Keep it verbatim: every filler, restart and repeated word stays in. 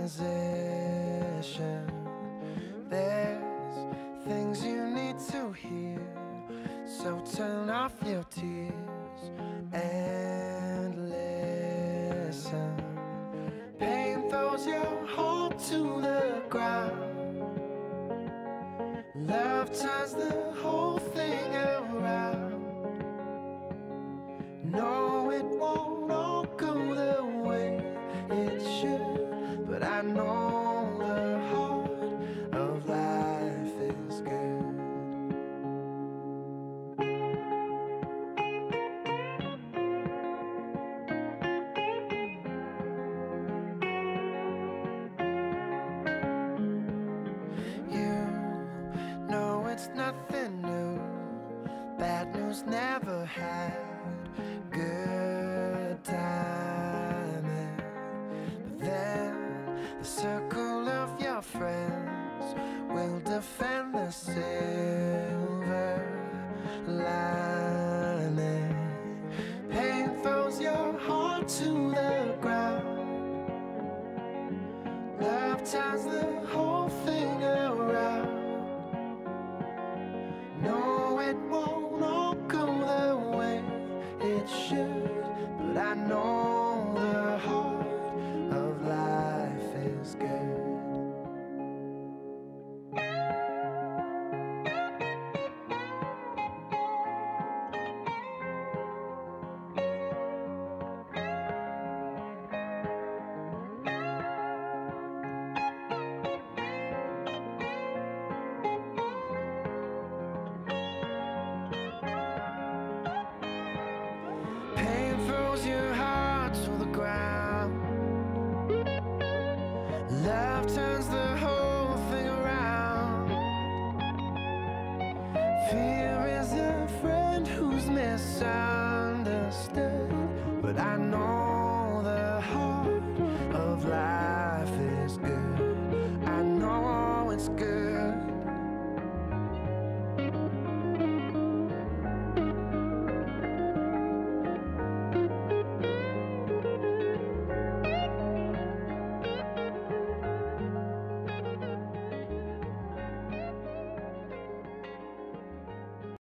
transition. There's things you need to hear, so turn off your tears and listen. Pain throws your heart to the ground. Love turns the whole thing around. No, it won't all go the way it should, but I know the heart of life is good. You know it's nothing new. Bad news never had good timing, but then the circle of your friends will defend the silver lining. Pain throws your heart to the ground. Love turns the whole thing around. No, it won't all go the way it should, but I know the heart of life is good. Your heart to the ground. Love turns the whole thing around. Fear is a friend who's misunderstood.